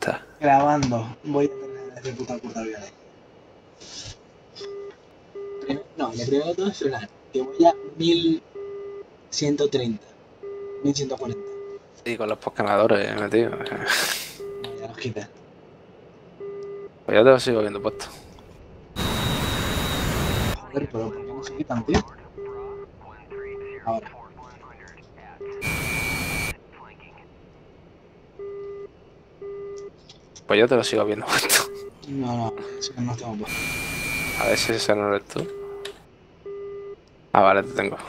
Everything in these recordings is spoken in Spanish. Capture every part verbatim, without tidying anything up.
está. Grabando. Voy a terminar este puta puta viaje. No, lo primero de todo es frenar. Que voy a mil ciento treinta. mil ciento cuarenta. Y con los posquemadores metidos. No, ya los quité. Pues ya te lo sigo viendo puesto. Joder, pero ¿por qué no se quitan, tío? Ahora. Pues yo te lo sigo viendo puesto. No, no, eso que no tengo puesto. A ver si ese no eres tú. Ah, vale, te tengo.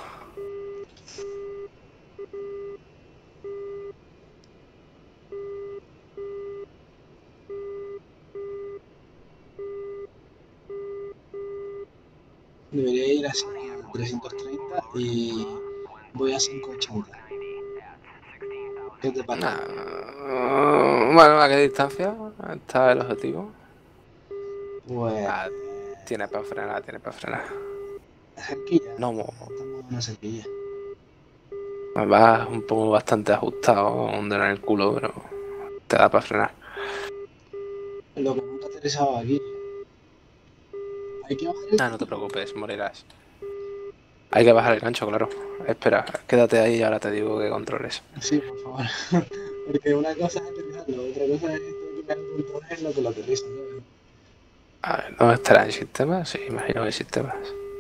Debería ir así a trescientos treinta y voy a ciento ochenta. ¿Qué te parece? Ah, bueno, ¿a qué distancia está el objetivo? Pues... Ah, tiene para frenar, tiene para frenar. cerquilla. No, mo- Estamos en una cerquilla. vas un poco bastante ajustado, hundir en el culo, pero te da para frenar. Lo que nunca he aterrizado aquí. Hay que bajar el Ah, no te gancho. preocupes, morirás. Hay que bajar el gancho, claro. Espera, quédate ahí y ahora te digo que controles. Sí, por favor. Porque una cosa es aterrizarlo, otra cosa es que me punto en lo que lo aterriza, ¿sabes? A ver, ¿dónde estará en sistemas? Sí, imagino que en sistemas.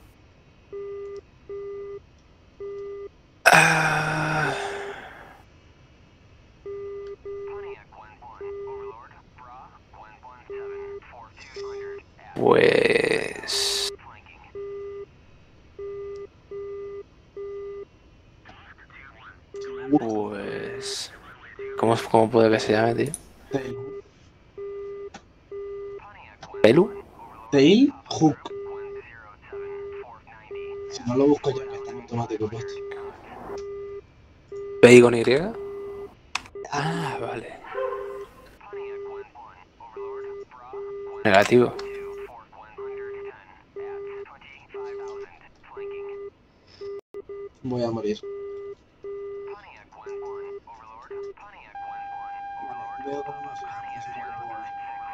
Ah, pues... Pues... ¿Cómo, cómo puede que se llame, tío? Tail. ¿Pelu? Tail Hook. Si no lo busco yo, que está en automático puesto. ¿P con Y? Ah, vale. Negativo. Voy a morir. Vale, veo cómo me fijo, me fijo que puedo ver.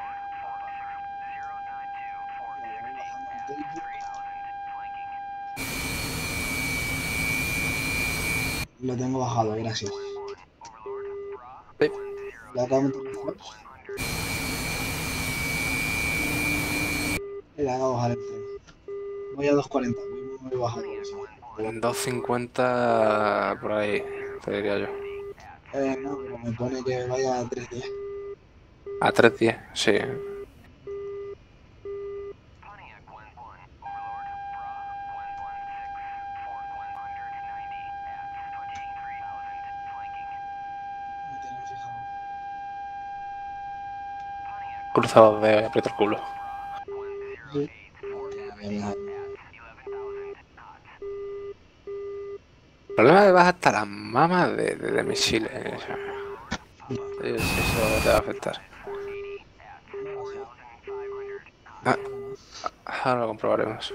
Vale, voy bajando el Tail Hook. Lo tengo bajado, gracias. Sí. Le acabo de meter los flaps. Y le acabo de bajar el tren. Voy a dos cuarenta, voy muy bajo por eso. dos cincuenta por ahí, te diría yo. Eh, no, pero me pone que vaya a tres diez. A tres diez, sí. Me tienen fijado. Cruza los dedos y aprieta el culo. Sí. Vale, ya voy a dejar. El problema es que vas hasta las mamas de, de, de misiles. Vale. Eso te va a afectar. Ah, ahora lo comprobaremos.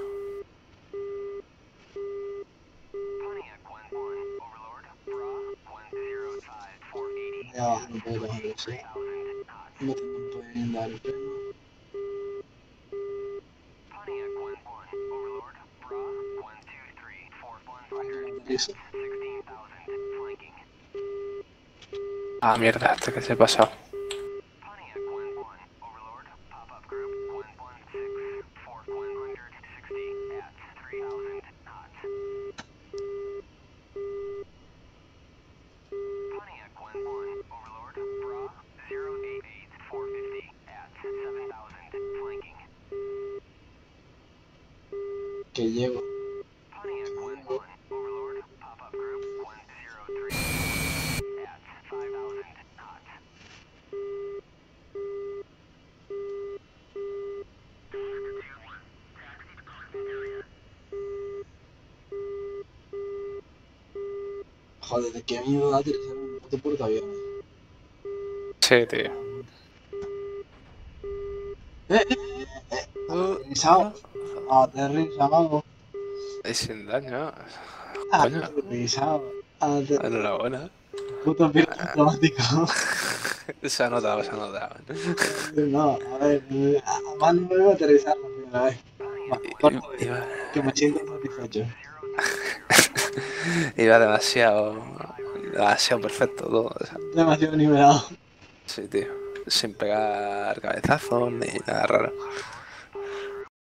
Voy a bajar un poco más de velocidad. No tengo un poco de dar el freno. Aterrizo. Ah, mierda, hasta que se ha pasado. Que llego. Joder, que miedo da aterrizar un puto portaaviones. Sí, tío. ¡Eh, eh, eh! eh. Uh, Aterrizado. Aterrizado. y sin daño. Coño, Aterrizado. Aterrizado. enhorabuena. Puto piloto automático. Se ha notado, se ha notado. No, a ver, eh, a más no vuelvo a aterrizar la primera vez. Más por I- Iba, que me siento satisfecho. iba demasiado, demasiado perfecto todo. O sea, Demasiado nivelado. sí, tío. Sin pegar cabezazos ni nada raro.